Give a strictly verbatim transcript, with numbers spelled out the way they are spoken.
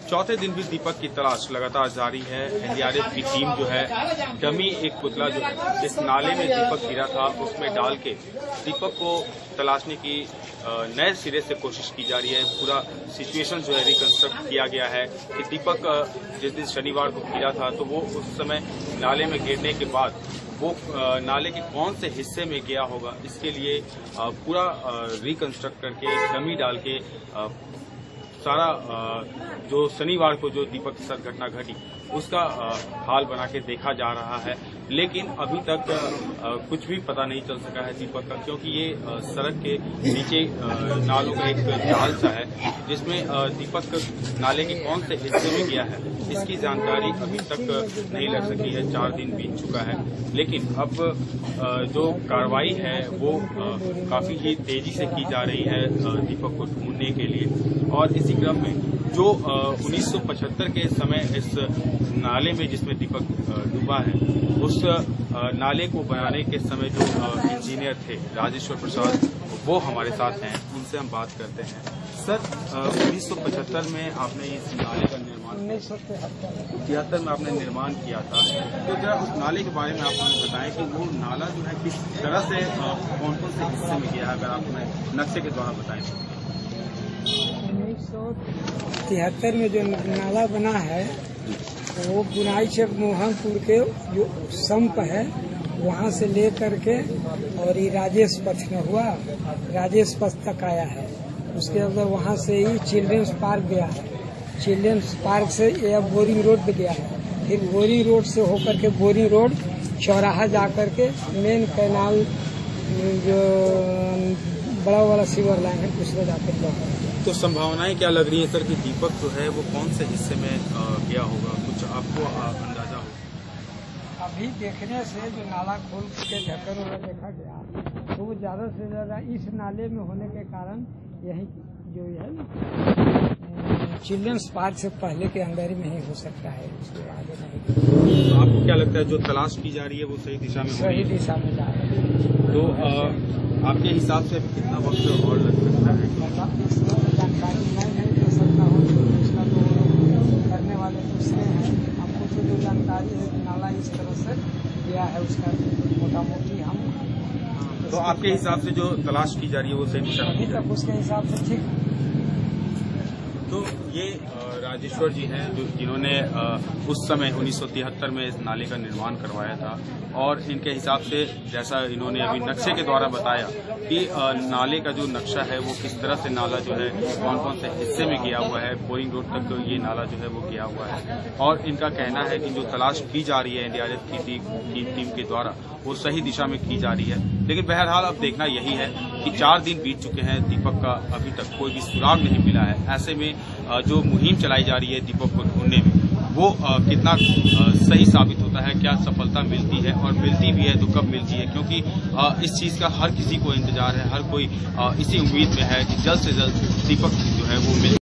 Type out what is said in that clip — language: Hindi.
चौथे दिन भी दीपक की तलाश लगातार जारी है। एनडीआरएफ की टीम जो है डमी एक पुतला जो है इस नाले में दीपक गिरा था उसमें डाल के दीपक को तलाशने की नए सिरे से कोशिश की जा रही है। पूरा सिचुएशन जो है रिकंस्ट्रक्ट किया गया है कि दीपक जिस दिन शनिवार को गिरा था तो वो उस समय नाले में गिरने के बाद वो नाले के कौन से हिस्से में गया होगा, इसके लिए पूरा रिकंस्ट्रक्ट करके डमी डाल के सारा जो शनिवार को जो दीपक के साथ घटना घटी उसका हाल बना के देखा जा रहा है। लेकिन अभी तक कुछ भी पता नहीं चल सका है दीपक का, क्योंकि ये सड़क के नीचे नालों का एक जाल सा है जिसमें दीपक नाले के कौन से हिस्से में गया है इसकी जानकारी अभी तक नहीं लग सकी है। चार दिन बीत चुका है, लेकिन अब जो कार्रवाई है वो काफी ही तेजी से की जा रही है दीपक को ढूंढने के लिए। और इसी क्रम में जो उन्नीस सौ पचहत्तर के समय इस नाले में जिसमें दीपक डूबा है उस नाले को बनाने के समय जो इंजीनियर थे राजेश्वर प्रसाद, वो हमारे साथ हैं, उनसे हम बात करते हैं। सर, उन्नीस सौ पचहत्तर में आपने इस नाले का निर्माण उन्नीस सौ तिहत्तर में आपने निर्माण किया था, तो जरा उस नाले के बारे में आप हमें बताएं कि वो नाला जो है किस तरह से कौन कौन से हिस्से में गया है, अगर आप हमें नक्शे के द्वारा बताएं। उन्नीस सौ तिहत्तर में जो नाला बना है वो बुनाई से मोहनपुर के जो संप है वहाँ से ले करके और ये राजेश पथ में हुआ, राजेश पथ तक आया है। उसके अंदर वहाँ से ही चिल्ड्रेंस पार्क गया है, चिल्ड्रेंस पार्क से ये बोरिंग रोड पे गया है, फिर बोरिंग रोड से होकर के बोरिंग रोड चौराहा जा करके मेन कैनाल जो बड़ा वाला सीवर लाइन है उसमें जाकर लगा। तो संभावनाएं क्या लग रही है सर कि दीपक जो है वो कौन से हिस्से में गया होगा, कुछ आपको अंदाजा हो? अभी देखने से जो नाला खोल के ढक्कन वाला देखा गया तो वो ज्यादा से ज्यादा इस नाले में होने के कारण यही जो है चिल्ड्रंस पार्क से पहले के अंदर में ही हो सकता है, उसके आगे नहीं। तो आपको क्या लगता है जो तलाश की जा रही है वो सही दिशा में सही दिशा में जा रही है? तो आ, आपके हिसाब से अभी कितना वक्त और लग सकता है? जानकारी मैं नहीं दे सकता हूँ, उसका तो करने वाले दूसरे हैं। हमको तो जो जानकारी है कि नाला इस तरह से गया है उसका मोटा मोटी हम। तो आपके हिसाब से जो तलाश की जा रही है वो सही दिशा में? अभी तक उसके हिसाब से ठीक। तो ये राजेश्वर जी हैं जो जिन्होंने उस समय उन्नीस सौ तिहत्तर में इस नाले का निर्माण करवाया था, और इनके हिसाब से जैसा इन्होंने अभी नक्शे के द्वारा बताया कि नाले का जो नक्शा है वो किस तरह से नाला जो है कौन कौन से हिस्से में गया हुआ है, बोरिंग रोड तक ये नाला जो है वो गया हुआ है। और इनका कहना है कि जो तलाश की जा रही है एनडीआरएफ की टीम के द्वारा वो सही दिशा में की जा रही है। लेकिन बहरहाल अब देखना यही है कि चार दिन बीत चुके हैं, दीपक का अभी तक कोई भी सुराग नहीं मिला है। ऐसे में जो मुहिम चलाई जा रही है दीपक को ढूंढने में वो कितना सही साबित होता है, क्या सफलता मिलती है, और मिलती भी है तो कब मिलती है, क्योंकि इस चीज का हर किसी को इंतजार है, हर कोई इसी उम्मीद में है कि जल्द से जल्द दीपक जो है वो मिल